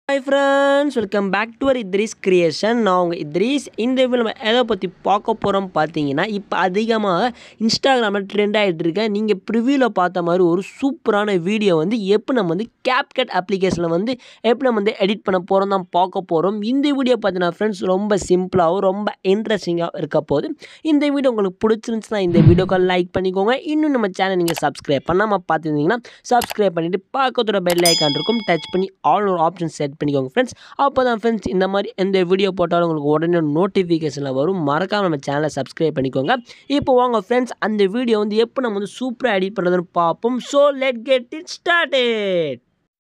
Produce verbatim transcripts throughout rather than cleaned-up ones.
Hi friends, welcome back to our Idreesh Creation. நான் உங்கள் Idreesh. இந்த வீடியோவில் நம்ம எதை பற்றி பார்க்க போகிறோம் பார்த்தீங்கன்னா, இப்போ அதிகமாக இன்ஸ்டாகிராமில் ட்ரெண்ட் ஆகிட்டு இருக்க நீங்கள் ப்ரிவியூவில் பார்த்த மாதிரி ஒரு சூப்பரான வீடியோ வந்து எப்போ நம்ம வந்து Capcut அப்ளிகேஷனில் வந்து எப்படி நம்ம வந்து எடிட் பண்ண போகிறோம் தான் பார்க்க போகிறோம். இந்த வீடியோ பார்த்தீங்கன்னா ஃப்ரெண்ட்ஸ் ரொம்ப சிம்பிளாகவும் ரொம்ப இன்ட்ரெஸ்டிங்காக இருக்க போகுது. இந்த வீடியோ உங்களுக்கு பிடிச்சிருந்துச்சுன்னா இந்த வீடியோக்கு லைக் பண்ணிக்கோங்க. இன்னும் நம்ம சேனல் நீங்கள் சப்ஸ்கிரைப் பண்ணாமல் பார்த்துருந்தீங்கன்னா சப்ஸ்கிரைப் பண்ணிவிட்டு பக்கத்தோட பெல் ஐக்கான் இருக்கும் டச் பண்ணி ஆல் ஒரு ஆப்ஷன் செட் பண்ணிக்கோங்க ஃப்ரெண்ட்ஸ். அப்போ தான் ஃப்ரெண்ட்ஸ் இந்த மாதிரி எந்த வீடியோ போட்டாலும் உங்களுக்கு உடனே நோட்டிஃபிகேஷனில் வரும். மறக்காமல் நம்ம சேனலை சப்ஸ்கிரைப் பண்ணிக்கோங்க. இப்போ வாங்க ஃப்ரெண்ட்ஸ் அந்த வீடியோ வந்து எப்போ நம்ம வந்து சூப்பராக எடிட் பண்ணுறதுன்னு பார்ப்போம். So let get it started.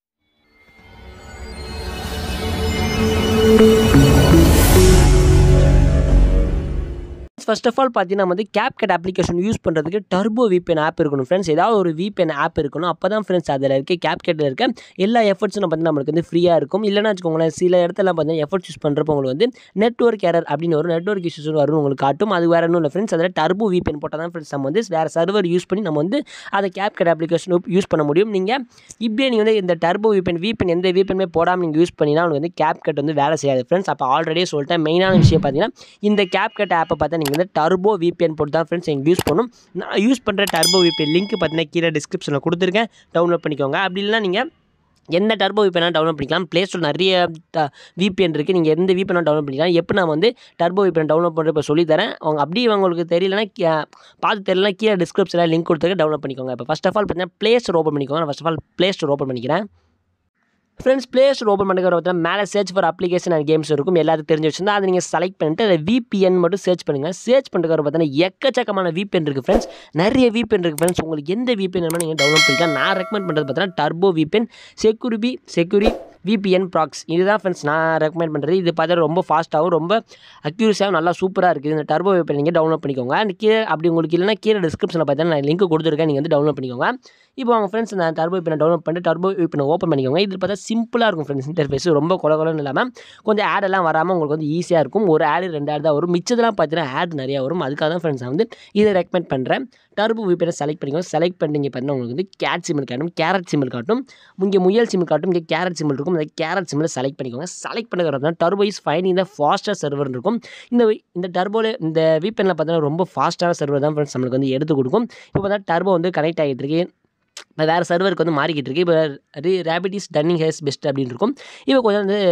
First of all பார்த்தீங்கன்னா வந்து Capcut அப்ளிகேஷன் யூஸ் பண்ணுறதுக்கு டர்போ விபிஎன் ஆப் இருக்கணும் ஃப்ரெண்ட்ஸ். ஏதாவது ஒரு விபிஎன் ஆப் இருக்கணும். அப்போ தான் ஃப்ரெண்ட்ஸ் அதில் இருக்க Capcutல இருக்க எல்லா எஃபர்ட்ஸும் பார்த்தீங்கன்னா நம்மளுக்கு வந்து ஃப்ரீயாக இருக்கும். இல்லைனா வச்சுக்கோங்களேன், சில இடத்துல பார்த்தீங்கன்னா எஃபர்ட்ஸ் யூஸ் பண்ணுறப்போ உங்களுக்கு வந்து நெட்ஒர்க் எரர் அப்படின்னு ஒரு நெட்ஒர்க் இஷ்யூஸ் வரும் உங்களுக்கு காட்டும். அது வேறு ஒன்றும் இல்லை ஃப்ரெண்ட்ஸ். அதில் டர்போ விபிஎன் போட்டால் தான் ஃப்ரெண்ட்ஸ் நம்ம வந்து வேறு சர்வர் யூஸ் பண்ணி நம்ம வந்து அதை Capcut அப்ளிகேஷன் யூஸ் பண்ண முடியும். நீங்கள் இப்படியே நீங்கள் வந்து இந்த டர்போ விபிஎன் விபிஎன் எந்த விபிஎன்மே போடாமல் நீங்கள் யூஸ் பண்ணினா உங்களுக்கு வந்து Capcut வந்து வேலை செய்யாது ஃப்ரெண்ட்ஸ். அப்போ ஆல்ரெடியே சொல்லிட்டேன். மெயினான விஷயம் பார்த்தீங்கன்னா இந்த Capcut ஆப்பை பார்த்தா நீங்கள் வந்து டர்போ விபிஎன் போட்டு தான் ஃப்ரெண்ட்ஸ் எங்கள் யூஸ் பண்ணும். நான் யூஸ் பண்ணுற டர்போ விபிஎன் லிங்க் பார்த்தீங்கன்னா கீழே டிஸ்கிரிப்ஷனில் கொடுத்துருக்கேன், டவுன்லோட் பண்ணிக்கோங்க. அப்படி இல்லைனா நீங்கள் எந்த டர்போ விபிஎன் டவுன்லோட் பண்ணிக்கலாம். ப்ளே ஸ்டோர் நிறைய விபிஎன் இருக்குது, நீங்கள் எந்த விபிஎன் டவுன்லோட் பண்ணிக்கலாம். எப்போ நான் வந்து டர்போ விபிஎன் டவுன்லோட் பண்ணுற இப்போ சொல்லித்தரேன். அவங்க அப்படி உங்களுக்கு தெரியலனா பார்த்து தெரியலனா கீழே டிஸ்கிரிப்ஷனில் லிங்க் கொடுத்துருக்க டவுன்லோட் பண்ணிக்கோங்க. இப்போ ஃபஸ்ட் ஆஃப் ஆல் பார்த்தீங்கன்னா ப்ளே ஸ்டோர் ஓப்பன் பண்ணிக்கோங்க. நான் first of all play store open பண்ணிக்கிறேன் ஃப்ரெண்ட்ஸ். ப்ளே ஸ்டோர் ஓப்பன் பண்ணிக்கிற பார்த்தீங்கன்னா மேலே search for application and games இருக்கும். எல்லாத்துக்கும் தெரிஞ்சு வச்சுருந்தா அதை நீங்கள் செலக்ட் பண்ணிட்டு அதை விபிஎன் மட்டும் சர்ச் பண்ணுங்கள். சர்ச் பண்ணுற பார்த்தீங்கன்னா எக்கச்சக்கமான விபிஎன் இருக்குது ஃப்ரெண்ட்ஸ். நிறைய விபிஎன் இருக்குது ஃப்ரெண்ட்ஸ். உங்களுக்கு எந்த விபிஎன் வேணுமோ நீங்கள் டவுன்லோட் பண்ணிக்கலாம். நான் ரெக்கமெண்ட் பண்ணுறது பார்த்தீங்கன்னா டர்போ விபிஎன் செக்யூரிபி செக்யூரி விபிஎன் ப்ராக்ஸ். இதுதான் ஃப்ரெண்ட்ஸ் நான் ரெக்கமெண்ட் பண்ணுறது. இது பார்த்தா ரொம்ப ஃபாஸ்ட்டாகவும் ரொம்ப அக்யூரஸாகவும் நல்லா சூப்பராக இருக்குது. இந்த டர்போ விபிஎன் நீங்கள் டவுன்லோட் பண்ணிக்கோங்க. அண்ட் கீழே அப்படி உங்களுக்கு இல்லைனா கீழே டிஸ்கிரிப்ஷனில் பார்த்தீங்கன்னா நான் லிங்க் கொடுத்துருக்கேன், நீங்கள் வந்து டவுன்லோட் பண்ணிக்கோங்க. இப்போ அவங்க ஃப்ரெண்ட்ஸ் நான் டர்போ விபிஎன் டவுன்லோட் பண்ணிட்டு டர்போ விபிஎன் ஓப்பன் பண்ணிக்கோங்க. இது பார்த்தா சிம்பிளாக இருக்கும் ஃப்ரெண்ட்ஸ். இன்டர்ஃபேஸ் ரொம்ப கொலகொலன்னு இல்லாமல் கொஞ்சம் ஆடெல்லாம் வராமல் உங்களுக்கு வந்து ஈஸியாக இருக்கும். ஒரு ஆடு ரெண்டு ஆடு தான் வரும், மிச்சதெல்லாம் பார்த்தீங்கன்னா ஆட் நிறையா வரும். அதுக்காக தான் ஃப்ரெண்ட்ஸ் நான் வந்து இதை ரெக்கமெண்ட் பண்ணுறேன். டர்போ விபிஎன் செலக்ட் பண்ணிக்கோங்க. செலக்ட் பண்ணிங்க பார்த்தீங்கன்னா உங்களுக்கு வந்து கேட் சிம்பிள் காட்டும், கேரட் சிம்பிள் காட்டும், இங்கே முயல் சிம்பிள் காட்டும், இங்கே கேரட் சிம்பிள் இருக்கும். இந்த கேரட் சிம்பிள் செலக்ட் பண்ணிக்கோங்க. செலக்ட் பண்ணுறது turbo is finding the fastest server இருக்கும். இந்த இந்த டர்போவில் இந்த விபிஎன்ல பார்த்தீங்கன்னா ரொம்ப ஃபாஸ்ட்டான சர்வர் தான் ஃப்ரெண்ட்ஸ் நம்மளுக்கு வந்து எடுத்து கொடுக்கும். இப்போ பார்த்தா டர்போ வந்து கனெக்ட் ஆகிட்டு இருக்கு, வேறு சர்வருக்கு வந்து மாறிக்கிட்டு இருக்குது. இப்போ ரேபிட் இஸ் டன்னிங் ஹேஸ் பெஸ்ட் அப்படின்னு இருக்கும். இப்போ கொஞ்சம் வந்து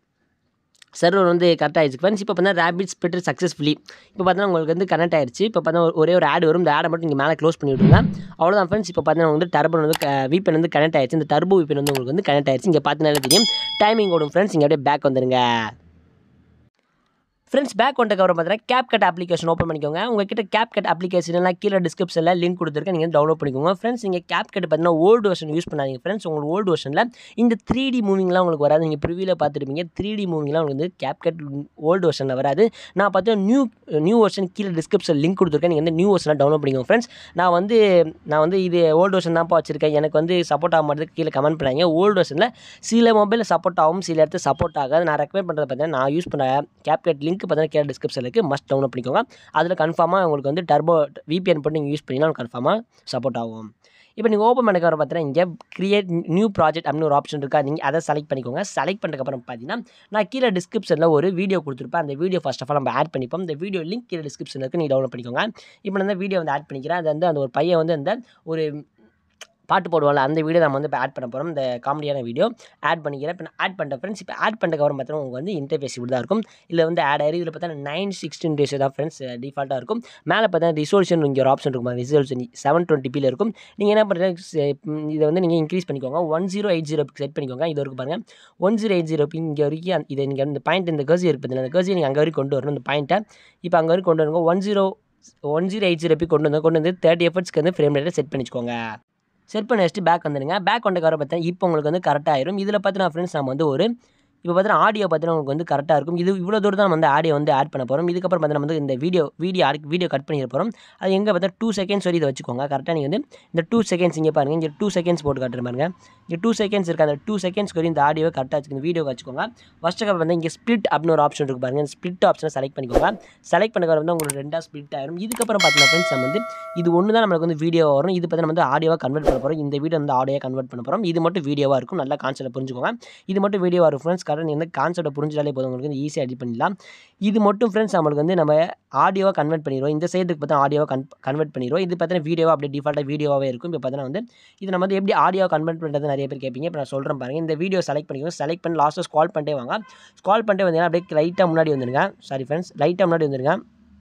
சர்வர் வந்து கரெக்ட் ஆகிடுச்சு ஃப்ரெண்ட்ஸ். இப்போ பார்த்தா ரேபிட் ஸ்பிளிட்டர் சக்ஸஸ்ஃபுல்லி இப்போ பார்த்தீங்கன்னா உங்களுக்கு வந்து கனெக்ட் ஆகிடுச்சு. இப்போ பார்த்தா ஒரே ஒரு ஆட் வரும். இந்த ஆடை மட்டும் நீங்கள் மேலே க்ளோஸ் பண்ணி விட்டுருங்க. அவ்வளோதான் ஃப்ரெண்ட்ஸ். இப்போ பார்த்தீங்கன்னா வந்து டர்போ வந்து விபிஎன் வந்து கனெக்ட் ஆகிடுச்சு. இந்த டர்போ விபிஎன் வந்து உங்களுக்கு வந்து கனெக்ட் ஆகிடுச்சு. இங்கே பார்த்தீங்கன்னா தெரியும் டைமிங் ஓடும் ஃப்ரெண்ட்ஸ். இங்கே அப்படியே பேக் வந்துடுங்க ஃப்ரெண்ட்ஸ். பேக் வந்துட்டு அப்புறம் பார்த்தீங்கன்னா Capcut அப்ளிகேஷன் ஓப்பன் பண்ணிக்கோங்க. உங்ககிட்ட Capcut அப்ளிகேஷன்லாம் கீழே டிஸ்கிரிப்ஷனில் லிங்க் கொடுத்துருக்கேன், நீங்கள் டவுன்லோட் பண்ணிக்கோங்க ஃப்ரெண்ட்ஸ். நீங்கள் Capcut பார்த்தீங்கன்னா ஓல்டு வெர்ஷன் யூஸ் பண்ணாதீங்க ஃப்ரெண்ட்ஸ். உங்களுக்கு ஓல்டு வெர்ஷனில் இந்த த்ரீ டி மூவிங்லாம் உங்களுக்கு வராது. நீங்கள் ப்ரிவியூவில் பார்த்துருப்பீங்க த்ரீ டி மூவிங்லாம் உங்களுக்கு வந்து Capcut ஓல்டு வெர்ஷனில் வராது. நான் பார்த்தீங்கன்னா நியூ நியூ வெர்ஷன் கீழே டிஸ்கிரிப்ஷன் லிங்க் கொடுத்துருக்கேன், நீங்கள் வந்து நியூ வெர்ஷனில் டவுன்லோட் பண்ணிக்கோங்க ஃப்ரெண்ட்ஸ். நான் வந்து நான் வந்து இது ஓல்டு வெர்ஷன் தான் வச்சிருக்கேன், எனக்கு வந்து சப்போர்ட் ஆக மாட்டேது கீழே கமெண்ட் பண்ணாங்க. ஓல்டு வெர்ஷனில் சில மொபைலில் சப்போர்ட் ஆகும், சில இடத்துல சப்போர்ட் ஆகாது. நான் ரெக்கமெண்ட் பண்ணுறது பார்த்தீங்கன்னா நான் யூஸ் பண்ண Capcut லிங்க் பார்த்தீங்கன்னா கீழே டிஸ்கிரிப்ஷன் மஸ்ட் டவுன்லோட் பண்ணிக்கோங்க. அதில் கன்ஃபார்மாக உங்களுக்கு வந்து டர்போ விபிஎன் போட்டு நீங்கள் யூஸ் பண்ணிங்கன்னா கன்ஃபார்மாக சப்போர்ட் ஆகும். இப்போ நீங்கள் ஓப்பன் பண்ணிக்கிற பார்த்தீங்கன்னா இங்கே கிரியேட் நியூ ப்ராஜெக்ட் அப்படின்னு ஒரு ஆப்ஷன் இருக்கா, நீங்கள் அதை செலக்ட் பண்ணிக்கோங்க. செலக்ட் பண்ணதுக்கப்புறம் பார்த்தீங்கன்னா நான் கீழே டிஸ்கிரிப்ஷனில் ஒரு வீடியோ கொடுத்துருப்பேன். அந்த வீடியோ ஃபர்ஸ்ட் ஆஃப் ஆல் நம்ம ஆட் பண்ணிப்போம். இந்த வீடியோ லிங்க் கீழே டிஸ்கிரிப்ஷனில் இருக்குது, நீங்கள் டவுன்லோட் பண்ணிக்கோங்க. இப்போ நான் அந்த வீடியோ வந்து ஆட் பண்ணிக்கிறேன். அது வந்து அந்த ஒரு பையன் வந்து அந்த ஒரு பாட்டு போடுவாங்க, அந்த வீடியோ நம்ம வந்து இப்போ ஆட் பண்ண போகிறோம். இந்த காமெடியான வீடியோ ஆட் பண்ணிக்கிறேன். இப்போ நான் ஆட் பண்ணுறேன் ஃப்ரெண்ட்ஸ். இப்போ ஆட் பண்ணுறதுக்கப்புறம் பார்த்தீங்கன்னா உங்களுக்கு வந்து இன்டர்ஃபேஸ் இப்படி தான் இருக்கும். இதில் வந்து ஆட் ஆயிரு. இதில் பார்த்தா நைன் சிக்ஸ்டீன் டேஸ் தான் ஃப்ரெண்ட்ஸ் டிஃபால்ட்டாக இருக்கும். மேலே பார்த்தா ரிசோல்யூஷன் இங்கே ஒரு ஆப்ஷன் இருக்கும், ரிசோல்யூஷன் செவன் டுவெண்ட்டி பியில் இருக்கும். நீங்கள் என்ன பண்ணுறீங்க, இதை வந்து நீங்கள் இன்க்ரீஸ் பண்ணிக்கோங்க. One zero eight zero set பண்ணிக்கோங்க. இது வரைக்கும் பாருங்கள் ஒன் ஜீரோ எயிட் ஜீரோ இங்கே வரைக்கும் இதை நீங்கள் இந்த பாயிண்ட் இந்த கர்சி இருக்குது பார்த்தீங்கன்னா, அந்த கர்சியை நீங்கள் அங்கே வரைக்கும் கொண்டு வரணும். இந்த பாயிண்ட்டை இப்போ அங்கே வரைக்கும் கொண்டு வருங்க. One zero one zero eight zero கொண்டு வந்து கொண்டு வந்து தேர்ட்டி எஃபர்ட்ஸ்க்கு வந்து ஃப்ரேம் ரேட்டை செட் பண்ணிக்கோங்க. செட் பண்ணி வச்சுட்டு பேக் வந்துடுங்க. பேக் வந்துட்டு வர பார்த்தா இப்போ உங்களுக்கு வந்து கரெக்டாக ஆயிரும். இதில் பார்த்தீங்கன்னா ஃப்ரெண்ட்ஸ் நம்ம வந்து ஒரு இப்போ பார்த்தீங்கன்னா ஆடியோ பார்த்தீங்கன்னா உங்களுக்கு வந்து கரெக்டாக இருக்கும். இது இவ்வளோ தூரம் தான் நம்ம வந்து ஆடியோ வந்து ஆட் பண்ண போகிறோம். இதுக்கப்புறம் பார்த்தீங்கன்னா வந்து இந்த வீடியோ வீடியோ வீடியோ கட் பண்ணிட போகிறோம். அது எங்கே பார்த்தா டூ செகண்ட்ஸ் வரை இதை வச்சுக்கோங்க. கரெக்டாக நீங்கள் வந்து இந்த டூ செகண்ட்ஸ் இங்கே பாருங்கள், இங்கே டூ செகண்ட்ஸ் போட்டு காட்டுற பாருங்க. இங்கே டூ செகண்ட்ஸ் இருக்குது. அந்த டூ செகண்ட்ஸ் வரை இந்த ஆடியோவை கரெக்டாக வச்சுக்கோங்க, இந்த வீடியோ வச்சுக்கோங்க. ஃபஸ்ட்டு அப்புறம் வந்து இங்கே ஸ்பிளிட் அப்படின்னு ஒரு ஆப்ஷன் இருக்குது பாருங்கள். இந்த ஸ்பிளிட் ஆப்ஷனை செலக்ட் பண்ணிக்கோங்க. செலக்ட் பண்ண வந்து உங்களுக்கு ரெண்டாக ஸ்பிளிட் ஆயிரும். இதுக்கப்புறம் பார்த்தீங்கன்னா ஃப்ரெண்ட்ஸ் நம்ம வந்து இது ஒன்று தான் நம்மளுக்கு வந்து வீடியோ வரும். இது பார்த்தீங்கன்னா வந்து ஆடியோவாக கன்வெர்ட் பண்ண போகிறோம். இந்த வீடியோ வந்து ஆடியோவாக கன்வெர்ட் பண்ண போகிறோம். இது மட்டும் வீடியோவாக இருக்கும். நல்லா கான்செப்ட் புரிஞ்சுக்கோங்க. இது மட்டும் வீடியோவாக இருக்கும் ஃப்ரெண்ட்ஸ். காட்டுறேன். இந்த கான்செப்ட்டை புரிஞ்சாலே போதும் உங்களுக்கு வந்து ஈஸியாக எடிட் பண்ணிடலாம். இது மட்டும் ஃப்ரெண்ட்ஸ் நம்மளுக்கு வந்து நம்ம ஆடியோவாக கன்வெர்ட் பண்ணிடுவோம். இந்த சைடுக்கு பார்த்தா ஆடியோவாக கன் கன்வெர்ட் பண்ணிடுவோம். இது பார்த்தீங்கன்னா வீடியோவாக அப்படியே டிஃபால்ட்டாக வீடியோவாகவே இருக்கும். இப்போ பார்த்தீங்கன்னா வந்து இது நம்ம வந்து எப்படி ஆடியோவாக கன்வெர்ட் பண்ணுறது நிறைய பேர் கேட்பீங்க. இப்போ நான் சொல்கிறேன் பாருங்கள். இந்த வீடியோ செலக்ட் பண்ணிக்கோங்க. செலக்ட் பண்ணி லாஸ்ட்டாக ஸ்க்ரால் பண்ணிட்டே வாங்க. ஸ்க்ரால் பண்ணிட்டே வந்தீங்கன்னா அப்படியே லைட்டாக முன்னாடி வந்துடுங்க. சாரி ஃப்ரெண்ட்ஸ், லைட்டாக முன்னாடி வந்துடுங்க.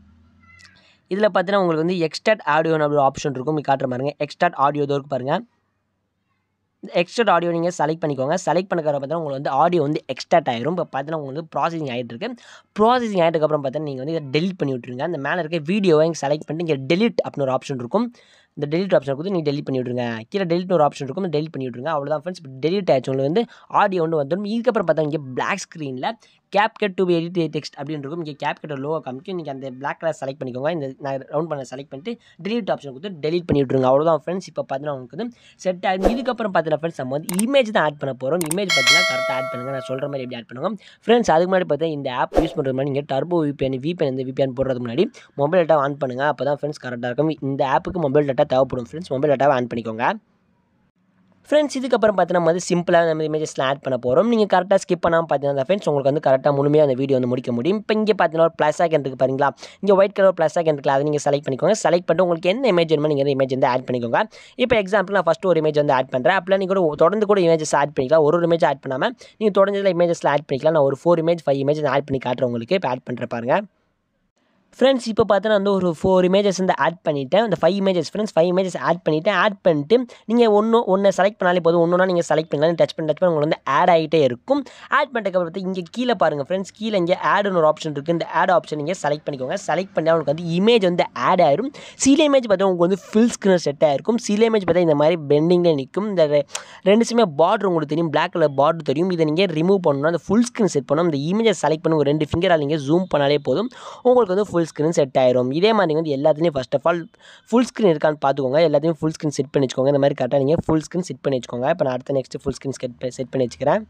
இதில் பார்த்தீங்கன்னா உங்களுக்கு வந்து எக்ஸ்ட்ராக்ட் ஆடியோன்னு அப்படி ஆப்ஷன் இருக்கும். காட்டுற பாருங்க. எக்ஸ்ட்ராக்ட் ஆடியோ இருக்கு பாருங்கள். எக்ஸ்ட்ராக்ட் ஆடியோ நீங்கள் செலக்ட் பண்ணிக்கோங்க. செலக்ட் பண்ணுற பார்த்தீங்கன்னா உங்களுக்கு வந்து ஆடியோ வந்து எக்ஸ்ட்ராக்ட் ஆயிரும். இப்போ பார்த்தீங்கன்னா உங்களுக்கு வந்து ப்ராசஸிங் ஆகிட்டு இருக்கு. ப்ராசஸிங் ஆகிட்டதுக்கப்புறம் பார்த்தீங்கன்னா நீங்கள் வந்து இதை டெலிட் பண்ணி விட்டுருங்க. அந்த மேலே இருக்க வீடியோவை இங்கே செலக்ட் பண்ணிட்டு இங்கே டெலிட் அப்படின்னு ஒரு ஆப்ஷன் இருக்கும். இந்த டெலிட் ஆப்ஷன் கொடுத்து நீங்கள் டெலிட் பண்ணி விட்ருங்க. கீழே டெலிட் ஒரு ஆப்ஷன் இருக்கும். டெலிட் பண்ணி விட்ருங்க. அவ்வளோதான் ஃப்ரெண்ட்ஸ். இப்போ டெலிட் ஆயிடுச்சு. உங்களுக்கு வந்து ஆடியோ வந்து வந்துடும். இதுக்கப்புறம் பார்த்தா இங்கே பிளாக் ஸ்க்ரீனில் Capcut to edit text அப்படின்னு இருக்கும். இங்கே Capcut லோகோ காமிக்கும். நீங்கள் அந்த பிளாக் கலர் செலக்ட் பண்ணிக்கோங்க. இந்த நான் ரவுண்ட் பண்ண செலக்ட் பண்ணிட்டு டெலிட் ஆப்ஷன் கொடுத்து டெலிட் பண்ணி விட்ருங்க. அவ்வளோதான் ஃப்ரெண்ட்ஸ். இப்போ பார்த்தீங்கன்னா உங்களுக்கு வந்து செட் ஆகும். இதுக்கப்புறம் பார்த்தீங்கன்னா ஃப்ரெண்ட்ஸ் நம்ம வந்து இமேஜ் தான் ஆட் பண்ண போகிறோம். இமேஜ் பார்த்தீங்கன்னா கரெக்டாக ஆட் பண்ணுங்கள். நான் சொல்கிற மாதிரி எப்படி ஆட் பண்ணுவோம் ஃப்ரெண்ட்ஸ். அதுக்கு முன்னாடி பார்த்தீங்கன்னா இந்த ஆப் யூஸ் பண்ணுறது மாதிரி நீங்கள் டர்போ விபிஎன் விபிஎன் இந்த விபிஎன் போடுறது முன்னாடி மொபைல் டேட்டா ஆன் பண்ணுங்கள். அப்போ தான் ஃப்ரெண்ட்ஸ் கரெக்டாக இருக்கும். இந்த ஆப்புக்கு மொபைல் டேட்டா தேவைப்படும் ஃப்ரெண்ட்ஸ். மொபைல் டேட்டாவை ஆன் பண்ணிக்கோங்க ஃப்ரெண்ட்ஸ். இதுக்கப்புறம் பார்த்தீங்கன்னா நம்ம வந்து சிம்பிளாக நம்ம இமேஜஸ்லாம் ஆட் பண்ண போகிறோம். நீங்கள் கரெக்டாக ஸ்கிப் பண்ணாமல் பார்த்தீங்கன்னா ஃப்ரெண்ட்ஸ் உங்களுக்கு வந்து கரெக்டாக முழுமையாக அந்த வீடியோ வந்து முடிக்க முடியும். இப்போ இங்கே பார்த்தீங்கன்னா ஒரு ப்ளஸ் ஆகன் இருக்குது பாருங்களா. இங்கே ஒயிட் கலர் ப்ளஸ் ஆகன் இருக்குல்ல, அதை நீங்கள் செலக்ட் பண்ணிக்கோங்க. செலக்ட் பண்ணிட்டு உங்களுக்கு என்ன இமேஜ் வேணுமோ நீங்கள் இமேஜ் வந்து ஆட் பண்ணிக்கோங்க. இப்போ எக்ஸாம்பிள் நான் ஃபஸ்ட்டு ஒரு இமேஜ் வந்து ஆட் பண்ணுறேன். அப்போ நீங்கள் கூட தொடர்ந்து கூட இமேஜஸ் ஆட் பண்ணிக்கலாம். ஒரு ஒரு இமேஜ் ஆட் பண்ணாமல் நீங்கள் தொடர்ந்து இமேஜஸ்லாம் ஆட் பண்ணிக்கலாம். நான் ஒரு four image five image add பண்ணி காட்டுறேன் உங்களுக்கு. இப்போ ஆட் பண்ணுற பாருங்கள் ஃப்ரெண்ட்ஸ். இப்போ பார்த்தீங்கன்னா வந்து ஒரு ஃபோர் இமேஜஸ் வந்து ஆட் பண்ணிவிட்டேன். அந்த five images friends five images add பண்ணிவிட்டேன். ஆட் பண்ணிட்டு நீங்கள் ஒன்று ஒன்று செலக்ட் பண்ணாலே போதும். ஒன்றுனா நீங்கள் செலக்ட் பண்ணலாம். டச் பண்ணி டச் பண்ணி உங்களுக்கு வந்து ஆட் ஆகிட்டே இருக்கும். ஆட் பண்ணிட்டதுக்கப்புறம் பார்த்து இங்கே கீழே பாருங்கள் ஃப்ரெண்ட்ஸ். கீழே இங்கே ஆடுன்னு ஒரு ஆப்ஷன் இருக்குது. இந்த ஆட் ஆப்ஷன் நீங்கள் செலக்ட் பண்ணிக்கோங்க. செலக்ட் பண்ணி உங்களுக்கு வந்து இமேஜ் வந்து ஆட் ஆயிரும். சில இமேஜ் பார்த்தா உங்களுக்கு வந்து ஃபுல் ஸ்க்ரீன் செட் ஆகிருக்கும். சில இமேஜ் பார்த்தா இந்த மாதிரி பெண்டிங்லேயே நிற்கும். இந்த ரெண்டுமே பார்டர் உங்களுக்கு தெரியும். பிளாக் கலர் பார்டர் தெரியும். இதை நீங்கள் ரிமூவ் பண்ணணும். அந்த ஃபுல் ஸ்க்ரீன் செட் பண்ணணும். இந்த இமேஜை செலக்ட் பண்ணி ஒரு ரெண்டு ஃபிங்கரால் நீங்கள் ஜூம் பண்ணாலே போதும். உங்களுக்கு வந்து ஃபுல் ஸ்க்ரீன் செட் ஆயிரும். இதே மாதிரி வந்து எல்லாத்துலேயும் first of all full screen இருக்கான்னு பார்த்துக்கோங்க. எல்லாத்தையும் ஃபுல் ஸ்க்ரீன் செட் பண்ணி வச்சுக்கோங்க. இந்த மாதிரி கரெக்டாக நீங்கள் ஃபுல் ஸ்க்ரீன் செட் பண்ணி வச்சுக்கோங்க. இப்போ நான் அடுத்த நெக்ஸ்ட் ஃபுல் ஸ்க்ரீன் செட் பண்ணி வச்சுக்கிறேன்.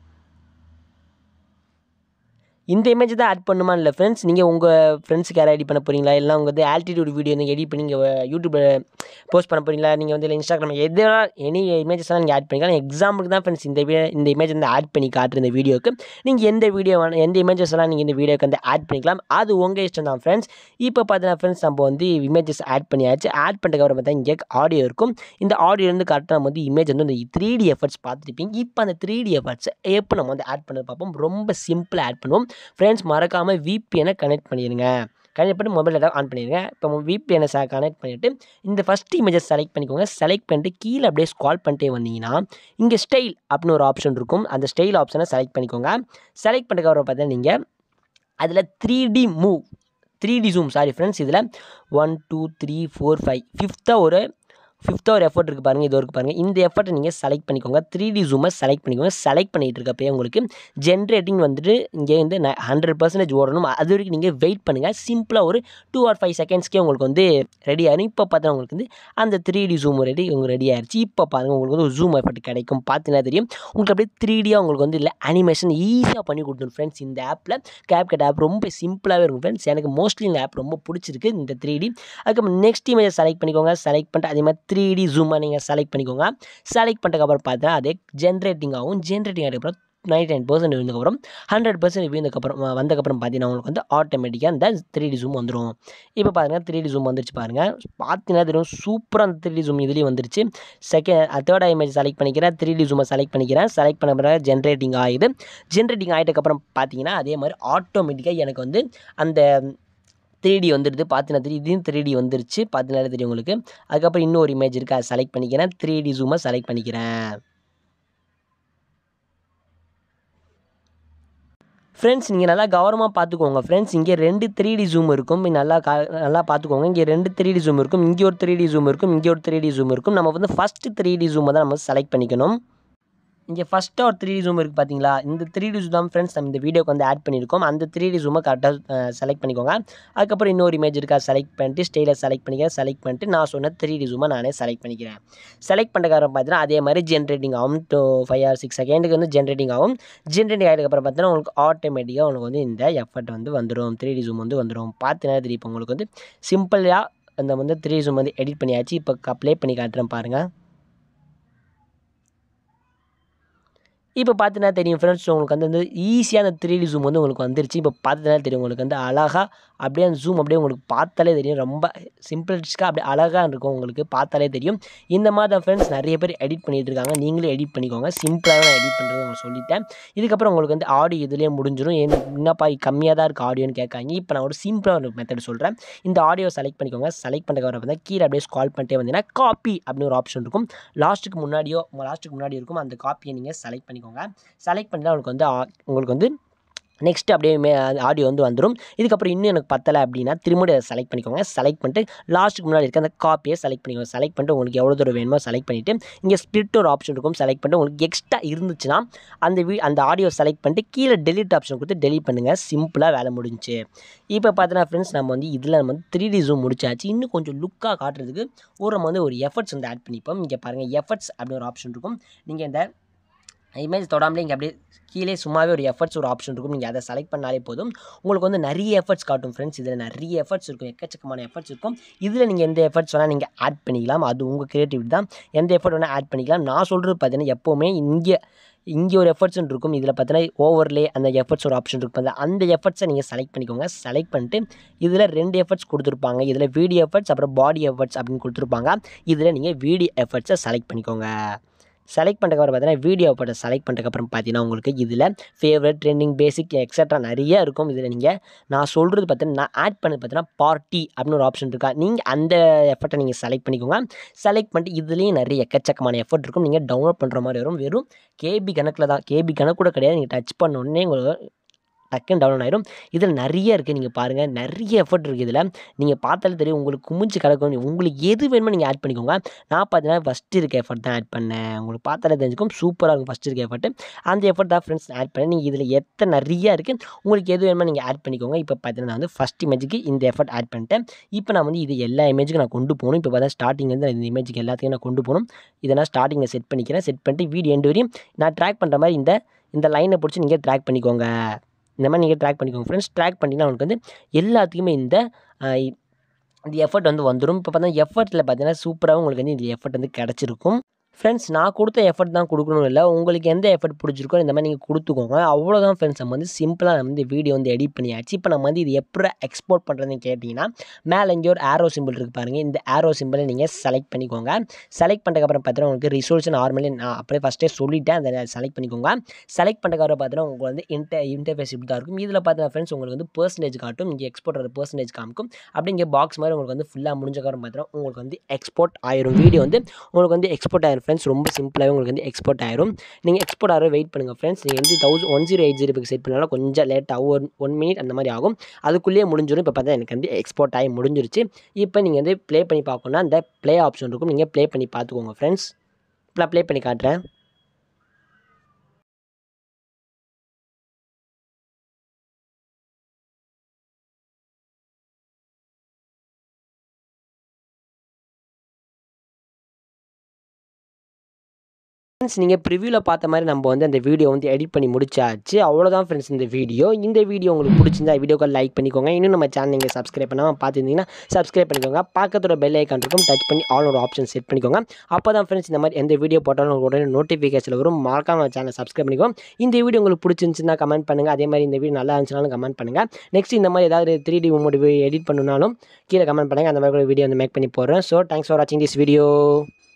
இந்த இமேஜ் தான் ஆட் பண்ணுமா இல்லை ஃப்ரெண்ட்ஸ். நீங்கள் உங்கள் ஃப்ரெண்ட்ஸுக்கு யாரை எடிட் பண்ண போகிறீங்களா, இல்லை உங்கள் வந்து ஆல்டிடியூட் வீடியோ நீங்கள் எடிட் பண்ணி நீங்கள் யூடியூப்பில் போஸ்ட் பண்ண போகிறீங்களா, நீங்கள் வந்து இல்லை இன்ஸ்டாகிராம் எதெல்லாம் எனி இமேஜஸ்லாம் நீங்கள் ஆட் பண்ணிக்கலாம். எக்ஸாம்பிளுக்கு தான் ஃப்ரெண்ட்ஸ் இந்த இந்த இமேஜ் வந்து ஆட் பண்ணி காட்டுற இந்த வீடியோக்கு நீங்கள் எந்த வீடியோ வேணும் எந்த இமேஜஸ் எல்லாம் நீங்கள் இந்த வீடியோக்கு வந்து ஆட் பண்ணிக்கலாம். அது உங்கள் இஷ்டம் தான் ஃப்ரெண்ட்ஸ். இப்போ பார்த்தீங்கன்னா ஃப்ரெண்ட்ஸ் நம்ம வந்து இமேஜஸ் ஆட் பண்ணியாச்சு. ஆட் பண்ணிட்டதுக்கப்புறம் பார்த்தா இங்கே ஆடியோ இருக்கும். இந்த ஆடியோலேருந்து கரெக்டாக நம்ம வந்து இமேஜ் வந்து இந்த த்ரீ டி எஃபர்ட்ஸ் பார்த்துருப்பீங்க. இப்போ அந்த த்ரீ டி எஃபர்ட்ஸ் எப்போ நம்ம வந்து ஆட் பண்ணி பார்ப்போம். ரொம்ப சிம்பிளாக ஆட் பண்ணுவோம் ஃப்ரெண்ட்ஸ். மறக்காமல் விபிஎனை கனெக்ட் பண்ணிடுங்க. கனெக்ட் பண்ணி மொபைல் டேட்டா ஆன் பண்ணிடுங்க. இப்போ விபிஎனை கனெக்ட் பண்ணிவிட்டு இந்த ஃபஸ்ட் இமேஜை செலக்ட் பண்ணிக்கோங்க. செலக்ட் பண்ணிட்டு கீழே அப்படியே ஸ்க்ரால் பண்ணிட்டே வந்தீங்கன்னா இங்கே ஸ்டைல் அப்படின்னு ஒரு ஆப்ஷன் இருக்கும். அந்த ஸ்டைல் ஆப்ஷனை செலக்ட் பண்ணிக்கோங்க. செலக்ட் பண்ணிக்கப்புறம் பார்த்தா நீங்கள் அதில் three D move three D zoom sorry friends. இதில் one two three four five ஃபிஃப்த்தாக ஒரு ஃபிஃப்த்தாக ஒரு எஃபர்ட் இருக்குது பாருங்கள். இது இருக்குது பாருங்கள். இந்த எஃபர்ட்டை நீங்கள் செலக்ட் பண்ணிக்கோங்க. த்ரீ டி ஜூமை செலக்ட் பண்ணிக்கோங்க. செலக்ட் பண்ணிகிட்டு இருக்கப்போ உங்களுக்கு ஜென்ரேட்டிங் வந்துட்டு இங்கே வந்து ஹண்ட்ரட் பர்சன்டேஜ் ஓடணும். அது வரைக்கும் நீங்கள் வெயிட் பண்ணுங்கள். சிம்பிளாக ஒரு டூ ஆர் ஃபைவ் செகண்ட்ஸ்க்கே உங்களுக்கு வந்து ரெடி ஆகிடும். இப்போ பார்த்தா உங்களுக்கு வந்து அந்த த்ரீ டி ஜூம் ரெடி உங்களுக்கு ரெடி ஆகிடுச்சு. இப்போ பாருங்கள் உங்களுக்கு வந்து ஒரு ஜூம் எஃபர்ட் கிடைக்கும். பார்த்தீங்கன்னா தெரியும் உங்களுக்கு அப்படியே த்ரீ டியாக உங்களுக்கு வந்து இல்லை அனிமேஷன் ஈஸியாக பண்ணி கொடுத்துரும் ஃப்ரெண்ட்ஸ். இந்த ஆப்பில் Capcut ஆப் ரொம்ப சிம்பிளாகவே இருக்கும் ஃப்ரெண்ட்ஸ். எனக்கு மோஸ்ட்லி இந்த ஆப் ரொம்ப பிடிச்சிருக்கு இந்த த்ரீ டி. அதுக்கப்புறம் நெக்ஸ்ட் இமேஜை செலக்ட் பண்ணிக்கோங்க. செலக்ட் பண்ணிட்டு அதே மாதிரி த்ரீ டி ஜூமாக நீங்கள் செலக்ட் பண்ணிக்கோங்க. செலக்ட் பண்ணிட்டதுக்கப்புறம் பார்த்தா அதே ஜென்ரேட்டிங் ஆகும். ஜென்ரேட்டிங் ஆகிட்டதுக்கப்புறம் நைன்டி நைன் பர்சன்ட் இருந்ததுக்கப்புறம் ஹண்ட்ரட் பர்சன்ட் இருந்ததுக்கப்புறம் வந்ததுக்கப்புறம் பார்த்தீங்கன்னா உங்களுக்கு வந்து ஆட்டோமேட்டிக்காக அந்த த்ரீ டி ஜூம் வந்துடும். இப்போ பாருங்கள் த்ரீ டி ஜூம் வந்துருச்சு பாருங்கள். பார்த்தீங்கன்னா தெரியும் சூப்பராக அந்த த்ரீ டி ஜூம் இதுலேயும் வந்துருச்சு. செகண்ட் தேர்ட் இமேஜ் செலக்ட் பண்ணிக்கிறேன். த்ரீ டி ஜூமை செலக்ட் பண்ணிக்கிறேன். செலக்ட் பண்ண பிறகு ஜென்ரேட்டிங் ஆகுது. ஜென்ரேட்டிங் ஆகிட்டதுக்கப்புறம் பார்த்தீங்கன்னா அதே மாதிரி ஆட்டோமேட்டிக்காக எனக்கு வந்து அந்த த்ரீ டி வந்துடுது. பார்த்தீங்கன்னா த்ரீ இதையும் த்ரீ டி வந்துருச்சு. பார்த்தீங்கன்னா தெரியும் உங்களுக்கு. அதுக்கப்புறம் இன்னொரு இமேஜ் இருக்குது. அதை செலக்ட் பண்ணிக்கிறேன். த்ரீ டி ஜூமை செலக்ட் பண்ணிக்கிறேன். ஃப்ரெண்ட்ஸ் நீங்கள் நல்லா கவனமாக பார்த்துக்கோங்க ஃப்ரெண்ட்ஸ். இங்கே ரெண்டு த்ரீ டி ஜூம் இருக்கும். நல்லா கா நல்லா பார்த்துக்கோங்க. இங்கே ரெண்டு த்ரீ டி ஜூம் இருக்கும். இங்கே ஒரு த்ரீ டி ஜூம் இருக்கும். இங்கே ஒரு த்ரீ டி ஜூம் இருக்கும். நம்ம வந்து ஃபஸ்ட்டு த்ரீ டி ஜூமை தான் நம்ம செலக்ட் பண்ணிக்கணும். இங்கே ஃபஸ்ட்டாக ஒரு த்ரீ டி ஜூம் இருக்குது பார்த்தீங்களா. இந்த த்ரீ டி ஜூம் தான் ஃப்ரெண்ட்ஸ் நம்ம இந்த வீடியோக்கு வந்து ஆட் பண்ணியிருக்கோம். அந்த த்ரீ டி ஜூமை கரெக்டாக செலக்ட் பண்ணிக்கோங்க. அதுக்கப்புறம் இன்னொரு இமேஜ் இருக்கா செலக்ட் பண்ணிட்டு ஸ்டைலை செலக்ட் பண்ணிக்கிறேன். செலக்ட் பண்ணிட்டு நான் சொன்ன த்ரீ டி ஜூமை நானே செலக்ட் பண்ணிக்கிறேன். செலக்ட் பண்ணுறதுக்கப்புறம் பார்த்தீங்கன்னா அதே மாதிரி ஜென்ரேட்டிங் ஆகும். டூ ஃபைவ் ஆர் சிக்ஸ் செகண்டுக்கு வந்து ஜென்ரேட்டிங் ஆகும். ஜென்ரேட்டிங் ஆகிட்டதுக்கப்புறம் பார்த்தீங்கன்னா உங்களுக்கு ஆட்டோமேட்டிக்காக உங்களுக்கு வந்து இந்த எஃபர்ட் வந்து வந்துடும். த்ரீ டி ஜூம் வந்து வந்துடும். பார்த்தீங்கன்னா தெரியும் இப்போ உங்களுக்கு வந்து சிம்பிளாக அந்த வந்து த்ரீ டி ஜூம் வந்து எடிட் பண்ணியாச்சு. இப்போ ப்ளே பண்ணி காட்டுறேன் பாருங்கள். இப்போ பார்த்தீங்கன்னா தெரியும் ஃப்ரெண்ட்ஸ், உங்களுக்கு வந்து அந்த ஈஸியாக அந்த த்ரீ டி ஜூம் வந்து உங்களுக்கு வந்துருச்சு. இப்போ பார்த்தீங்கன்னா தெரியும் உங்களுக்கு வந்து அழகாக அப்படியே அந்த ஜூம் அப்படியே உங்களுக்கு பார்த்தாலே தெரியும். ரொம்ப சிம்பிளிஸ்டிக்காக அப்படியே அழகாக இருக்கும், உங்களுக்கு பார்த்தாலே தெரியும். இந்த மாதிரி தான் ஃப்ரெண்ட்ஸ் நிறைய பேர் எடிட் பண்ணிகிட்டு இருக்காங்க. நீங்களும் எடிட் பண்ணிக்கோங்க. சிம்பிளாக நான் எடிட் பண்ணுறது உங்களுக்கு சொல்லிட்டேன். இதுக்கப்புறம் உங்களுக்கு வந்து ஆடியோ இதுலேயே முடிஞ்சிடும். என்னப்பா கம்மியாக தான் இருக்குது ஆடியோன்னு கேட்காங்க. இப்போ நான் ஒரு சிம்பிளாக ஒரு மெத்தட் சொல்கிறேன். இந்த ஆடியோ செலக்ட் பண்ணிக்கோங்க. செலக்ட் பண்ணுறதுக்கு வர பார்த்தா கீழே அப்படியே ஸ்க்ரால் பண்ணிட்டே வந்தீங்கன்னா காப்பி அப்படின்னு ஒரு ஆப்ஷன் இருக்கும். லாஸ்ட்டுக்கு முன்னாடியோ லாஸ்ட்டுக்கு முன்னாடி இருக்கும். அந்த காப்பியை நீங்கள் செலக்ட் பண்ணிக்கோங்க. செலக்ட் பண்ணிட்டா உங்களுக்கு வந்து உங்களுக்கு வந்து நெக்ஸ்ட்டு அப்படியே மே ஆடியோ வந்து வந்துடும். இதுக்கப்புறம் இன்னும் எனக்கு பத்தலை அப்படின்னா திரும்ப அதை செலக்ட் பண்ணிக்கோங்க. செலக்ட் பண்ணிட்டு லாஸ்ட்டுக்கு முன்னாடி இருக்க அந்த காப்பியை செலக்ட் பண்ணிக்கோங்க. செலக்ட் பண்ணிட்டு உங்களுக்கு எவ்வளோ தூரம் வேணுமோ செலக்ட் பண்ணிவிட்டு இங்கே ஸ்ப்ளிட் ஒரு ஆப்ஷன் இருக்கும். செலக்ட் பண்ணிட்டு உங்களுக்கு எக்ஸ்ட்ரா இருந்துச்சுன்னா அந்த வீ அந்த ஆடியோ செலக்ட் பண்ணிட்டு கீழே டெலிட் ஆப்ஷன் கொடுத்து டெலிட் பண்ணுங்கள். சிம்பிளாக வேலை முடிஞ்சுச்சு. இப்போ பார்த்தீங்கன்னா ஃப்ரெண்ட்ஸ், நம்ம வந்து இதில் நம்ம வந்து த்ரீ டி ஜூம் முடிச்சாச்சு. இன்னும் கொஞ்சம் லுக்காக காட்டுறதுக்கு ஒரு நம்ம வந்து ஒரு எஃபர்ட்ஸ் வந்து ஆட் பண்ணிப்போம். இங்கே பாருங்கள், எஃபர்ட்ஸ் அப்படின்னு ஒரு ஆப்ஷன் இருக்கும். நீங்கள் இந்த இமேஜ் தொடாமலே இங்கே அப்படியே கீழே சும்மாவே ஒரு எஃபர்ட்ஸ் ஒரு ஆப்ஷன் இருக்கும். நீங்கள் அதை செலக்ட் பண்ணாலே போதும். உங்களுக்கு வந்து நிறைய எஃபர்ட்ஸ் காட்டும் ஃப்ரெண்ட்ஸ். இதில் நிறைய எஃபர்ட்ஸ் இருக்கும், எக்கச்சக்கமான எஃபர்ட்ஸ் இருக்கும். இதில் நீங்கள் எந்த எஃபர்ட்ஸ் வேணால் நீங்கள் ஆட் பண்ணிக்கலாம். அது உங்கள் கிரியேட்டிவிட்டி தான். எந்த எஃபர்ட் வேணால் ஆட் பண்ணிக்கலாம். நான் சொல்கிறது பார்த்தீங்கன்னா எப்போவுமே இங்கே இங்கே ஒரு எஃபர்ட்ஸ்ன்னு இருக்கும். இதில் பார்த்தீங்கன்னா ஓவர்லே அந்த எஃபர்ட்ஸ் ஒரு ஆப்ஷன் இருக்கும். அந்த எஃபர்ட்ஸை நீங்கள் செலக்ட் பண்ணிக்கோங்க. செலக்ட் பண்ணிட்டு இதில் ரெண்டு எஃபர்ட்ஸ் கொடுத்துருப்பாங்க. இதில் வீடியோ எஃபர்ட்ஸ் அப்புறம் பாடி எஃபர்ட்ஸ் அப்படின்னு கொடுத்துருப்பாங்க. இதில் நீங்கள் வீடியோ எஃபர்ட்ஸை செலக்ட் பண்ணிக்கோங்க. செலக்ட் பண்ணுறதுக்கு பார்த்தீங்கன்னா வீடியோ போட்ட செலக்ட் பண்ணுறதுக்கப்புறம் பார்த்தீங்கன்னா உங்களுக்கு இதில் ஃபேவரட், ட்ரெண்டிங், பேசிக் எக்ஸட்ரா நிறைய இருக்கும். இதில் நீங்கள் நான் சொல்கிறது பார்த்தீங்கன்னா நான் ஆட் பண்ணது பார்த்தீங்கன்னா பார்ட்டி அப்படின்னு ஒரு ஆப்ஷன் இருக்கா. நீங்கள் அந்த எஃபர்ட்டை நீங்கள் செலக்ட் பண்ணிக்கோங்க. செலக்ட் பண்ணிட்டு இதுலேயும் நிறைய எக்கச்சக்கமான எஃபர்ட் இருக்கும். நீங்கள் டவுன்லோட் பண்ணுற மாதிரி வரும். வெறும் கேபி கணக்கில் தான், கேபி கணக்கு கூட கிடையாது. நீங்கள் டச் பண்ண உடனே உங்களுக்கு டக்குன்னு டவுன்லோட் ஆயிடும். இதில் நிறைய இருக்குது. நீங்கள் பாருங்கள், நிறைய எஃபர்ட் இருக்குது இதில். நீங்கள் பார்த்தாலே தெரியும் உங்களுக்கு குமிஞ்சு கிடக்கும். உங்களுக்கு எது வேணுமோ நீங்கள் ஆட் பண்ணிக்கோங்க. நான் பார்த்தீங்கன்னா ஃபஸ்ட்டு இருக்க எஃபர்ட் தான் ஆட் பண்ணேன். உங்களுக்கு பார்த்தாலே தெரிஞ்சுக்கும், சூப்பராக இருக்கும் ஃபஸ்ட்டு இருக்க எஃபர்ட்டு. அந்த எஃபர்ட் தான் ஃப்ரெண்ட்ஸ் ஆட் பண்ணேன். நீங்கள் இதில் எத்தனை நிறையா இருக்குது, உங்களுக்கு எது வேணுமோ நீங்கள் ஆட் பண்ணிக்கோங்க. இப்போ பார்த்தீங்கன்னா நான் வந்து ஃபஸ்ட் இமேஜுக்கு இந்த எஃபர்ட் ஆட் பண்ணிட்டேன். இப்போ நான் வந்து இது எல்லா இமேஜுக்கும் நான் கொண்டு போகணும். இப்போ பார்த்தா ஸ்டார்டிங்லேருந்து இந்த இமேஜுக்கு எல்லாத்தையும் நான் கொண்டு போகணும். இதை நான் ஸ்டார்டிங்கில் செட் பண்ணிக்கிறேன். செட் பண்ணிட்டு வீடியோ எண்டு வரையும் நான் ட்ராக் பண்ணுற மாதிரி இந்த இந்த லைனை பிடிச்சி நீங்கள் ட்ராக் பண்ணிக்கோங்க. இந்த மாதிரி நீங்கள் ட்ராக் பண்ணிக்கோங்க ஃப்ரெண்ட்ஸ். ட்ராக் பண்ணிங்கன்னா உங்களுக்கு வந்து எல்லாத்துக்குமே இந்த இந்த எஃபர்ட் வந்து வந்துடும். இப்போ பார்த்தா எஃபர்ட்டில் பார்த்தீங்கன்னா சூப்பராக உங்களுக்கு வந்து இந்த எஃபர்ட் வந்து கிடச்சிருக்கும். ஃப்ரெண்ட்ஸ், நான் கொடுத்த எஃபர்ட் தான் கொடுக்கணும் இல்லை, உங்களுக்கு எந்த எஃபர்ட் பிடிச்சிருக்கோ இந்த மாதிரி நீங்கள் கொடுத்துக்கோங்க. அவ்வளோதான் ஃப்ரெண்ட்ஸ். நம்ம வந்து சிம்பிளாக நம்ம வந்து வீடியோ வந்து எடிட் பண்ணியாச்சு. இப்போ நம்ம வந்து இது எப்படி எக்ஸ்போர்ட் பண்ணுறதுன்னு கேட்டிங்கன்னா மேலே இங்கே ஒரு ஆரோ சிம்பிள் இருக்குது பாருங்கள். இந்த ஆரோ சிம்பிளை நீங்கள் செலக்ட் பண்ணிக்கோங்க. செலக்ட் பண்ணுறதுக்கப்புறம் பார்த்தீங்கன்னா உங்களுக்கு ரிசோல்யூஷன் நார்மலி நான் அப்படியே ஃபஸ்ட்டே சொல்லிட்டேன். அதை செலக்ட் பண்ணிக்கோங்க. செலக்ட் பண்ணுறதுக்கப்புறம் பார்த்தீங்கன்னா உங்களுக்கு வந்து இன்டர் இன்டர்ஃபேஸ் இப்படி தான் இருக்கும். இதில் பார்த்தீங்கன்னா ஃப்ரெண்ட்ஸ் உங்களுக்கு வந்து பர்சன்டேஜ் காட்டும். இங்கே எக்ஸ்போர்ட் ஆகிற பர்சன்டேஜ் காமிக்கும். அப்படி இங்கே பாக்ஸ் மாதிரி உங்களுக்கு வந்து ஃபுல்லாக முடிஞ்சக்கப்புறம் பார்த்தீங்கன்னா உங்களுக்கு வந்து எக்ஸ்போர்ட் ஆயிரும். வீடியோ வந்து உங்களுக்கு வந்து எக்ஸ்போர்ட் ஆயிரும் ஃப்ரெண்ட்ஸ். ரொம்ப சிம்பிளாக உங்களுக்கு வந்து எக்ஸ்போர்ட் ஆயிரும். நீங்கள் எக்ஸ்போர்ட் ஆகிற வெயிட் பண்ணுங்கள் ஃப்ரெண்ட்ஸ். நீங்கள் வந்து தௌசண்ட் ஒன் ஜீரோ எயிட் ஜீரோக்கு செட் பண்ணாலும் கொஞ்சம் லேட் ஆகும். ஒன் ஒன் மினிட் அந்த மாதிரி ஆகும். அதுக்குள்ளேயே முடிஞ்சிடும். இப்போ பார்த்தா எனக்கு வந்து எக்ஸ்போர்ட் ஆகி முடிஞ்சிருச்சு. இப்போ நீங்கள் வந்து ப்ளே பண்ணி பார்க்கணுன்னா அந்த ப்ளே ஆப்ஷன் இருக்கும். நீங்கள் ப்ளே பண்ணி பார்த்துக்கோங்க ஃப்ரெண்ட்ஸ். இப்போ நான் ப்ளே பண்ணி காட்டுறேன். ஃப்ரெண்ட்ஸ், நீங்கள் ப்ரிவியூவில் பார்த்த மாதிரி நம்ம வந்து அந்த வீடியோ வந்து எடிட் பண்ணி முடிச்சாச்சு. அவ்வளோதான் ஃப்ரெண்ட்ஸ் இந்த வீடியோ. இந்த வீடியோ உங்களுக்கு பிடிச்சிருந்தா வீடியோக்கு லைக் பண்ணிக்கோங்க. இன்னும் நம்ம சேனல் நீங்கள் சப்ஸ்கிரைப் பண்ணாமல் பார்த்துருந்தீங்கன்னா சப்ஸ்கிரைப் பண்ணிக்கோங்க. பக்கத்தோட பெல் ஐக்கான் இருக்கும், டச் பண்ணி ஆல் ஒரு ஆப்ஷன் செட் பண்ணிக்கோங்க. அப்போ தான் ஃப்ரெண்ட்ஸ் இந்த மாதிரி எந்த வீடியோ போட்டாலும் உடனே நோட்டிஃபிகேஷன் வரும். மறக்காம சேனல் சப்ஸ்கிரைப் பண்ணிக்கோங்க. இந்த வீடியோ உங்களுக்கு பிடிச்சிருந்துச்சுன்னா கமெண்ட் பண்ணுங்கள். அதே மாதிரி இந்த வீடியோ நல்லா இருந்துச்சுனாலும் கமெண்ட் பண்ணுங்கள். நெக்ஸ்ட் இந்த மாதிரி ஏதாவது த்ரீ டி மூமெண்ட் எடிட் பண்ணணுனாலும் கீழே கமெண்ட் பண்ணுங்கள். அந்த மாதிரி வீடியோ வந்து மேக் பண்ணி போடுறேன். ஸோ தேங்க்ஸ் ஃபார் வாட்சிங் திஸ் வீடியோ.